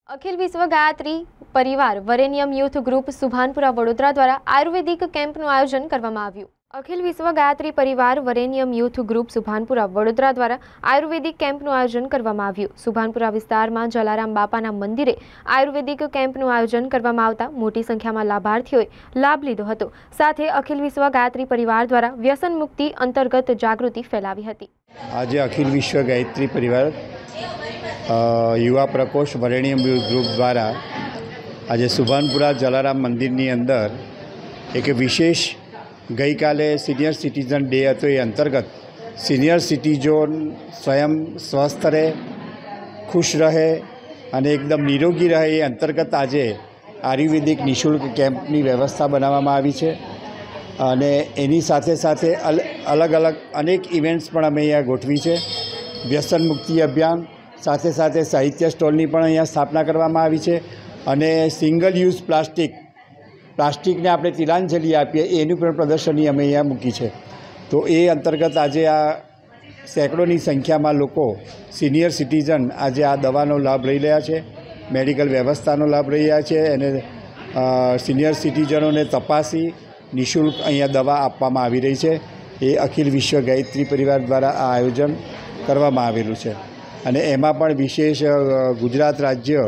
अखिल Vishwa Gayatri Parivar Varenyam youth group Subhanpura Vadodara द्वारा आयुर्वेदिक केम्पનું આયોજન કરવામાં આવ્યું। अखिल विश्व गायत्री परिवार वरेण्यम यूथ ग्रुप सुभानपुरा वडोदरा द्वारा आयुर्वेदिक केम्पનું આયોજન કરવામાં આવ્યું। સુભાનપુરા વિસ્તારમાં જલારામ બાપાના મંદિરે આયુર્વેદિક કેમ્પનું આયોજન કરવામાં આવતા મોટી સંખ્યામાં લાભાર્થીઓએ લાભ લીધો હતો। સાથે અખિલ વિશ્વ ગાયत्री परिवार द्वारा व्यसन मुक्ति अंतर्गत जागृति फैलावी હતી। आज अखिल विश्व गायत्री परिवार युवा प्रकोष्ठ वरेण्यम ग्रुप द्वारा आज सुभानपुरा जलाराम मंदिर अंदर एक विशेष गई काले सीनियर सिटीजन डे હતો। એ अंतर्गत सीनियर सिटीजन स्वयं स्वस्थ रहे, खुश रहे અને एकदम निरोगी रहे એ अंतर्गत आज आयुर्वेदिक निःशुल्क केम्पनी व्यवस्था बनावવામાં આવી છે। અને એની સાથે સાથે अलग अलग अनेक इवेंट्स પણ અમે અહીંયા ગોઠવી છે। વ્યસન મુક્તિ અભિયાન સાથે સાથે સાહિત્ય સ્ટોલની પણ અહીંયા સ્થાપના કરવામાં આવી છે। અને સિંગલ યુઝ પ્લાસ્ટિકને આપણે તિલાંજલિ આપીએ એનું પણ પ્રદર્શની અમે અહીંયા મૂકી છે। તો એ અંતર્ગત આજે આ સેંકડોની સંખ્યામાં લોકો સિનિયર સિટીઝન આજે આ દવાનો લાભ લઈ રહ્યા છે, મેડિકલ વ્યવસ્થાનો લાભ લઈ રહ્યા છે। અને સિનિયર સિટીઝનોને તપાસી નિઃશુલ્ક અહીંયા દવા આપવામાં આવી રહી છે। એ અખિલ વિશ્વ ગાયત્રી પરિવાર દ્વારા આ આયોજન કરવામાં આવેલું છે। અને એમાં પણ વિશેષ ગુજરાત રાજ્ય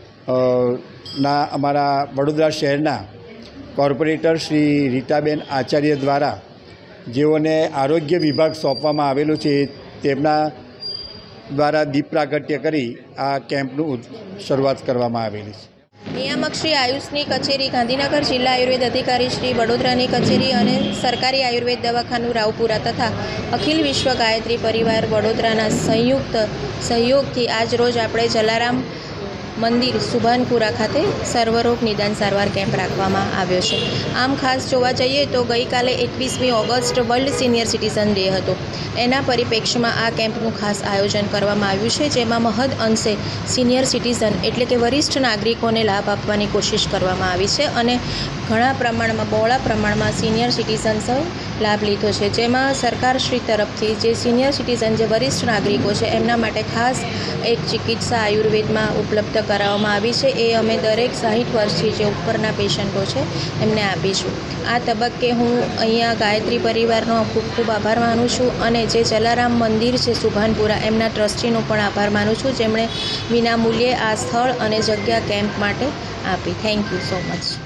ના અમારા વડોદરા શહેરના કોર્પોરેટર શ્રી રીટાબેન આચાર્ય દ્વારા જેઓને આરોગ્ય વિભાગ સોંપવામાં આવેલું છે તેમના દ્વારા દીપ પ્રાગટ્ય કરી આ કેમ્પનું શરૂઆત કરવામાં આવેલી છે। નિયામક શ્રી આયુષની કચેરી ગાંધીનગર, જિલ્લા આયુર્વેદ અધિકારી શ્રી વડોદરાની કચેરી અને સરકારી આયુર્વેદ દવાખાનું રાવપુરા તથા અખિલ વિશ્વ ગાયત્રી પરિવાર વડોદરાના સંયુક્ત સહયોગથી આજ રોજ આપણે જલારામ મંદિર સુભાનપુરા ખાતે સર્વરોગ નિદાન સારવાર કેમ્પ રાખવામાં આવ્યો છે। આમ ખાસ જોવા જઈએ તો ગઈકાલે 21મી August world senior citizen day હતો। એના પરિપ્રેક્ષ્યમાં આ કેમ્પનું ખાસ આયોજન કરવામાં આવ્યું છે, જેમાં મહદ અંશે સિનિયર સિટીઝન એટલે કે વરિષ્ઠ નાગરિકોને લાભ આપવાની કોશિશ કરવામાં આવી છે। અને ઘણા પ્રમાણમાં બહોળા પ્રમાણમાં સિનિયર સિટીઝન્સે લાભ લીધો છે, જેમાં સરકારશ્રી તરફથી જે સિનિયર સિટીઝન જે વરિષ્ઠ નાગરિકો છે એમના માટે ખાસ એક ચિકિત્સા આયુર્વેદમાં ઉપલબ્ધ કરાવવામાં આવી છે। એ અમે દરેક 60 વર્ષથી જે ઉપરના પેશન્ટો છે એમને આપીશું। આ તબક્કે હું અહીંયા ગાયત્રી પરિવારનો ખૂબ ખૂબ આભાર માનું છું અને જે જલારામ મંદિર છે સુભાનપુરા એમના ટ્રસ્ટીનો પણ આભાર માનું છું, જેમણે વિનામૂલ્યે આ સ્થળ અને જગ્યા કેમ્પ માટે આપી। Thank you so much.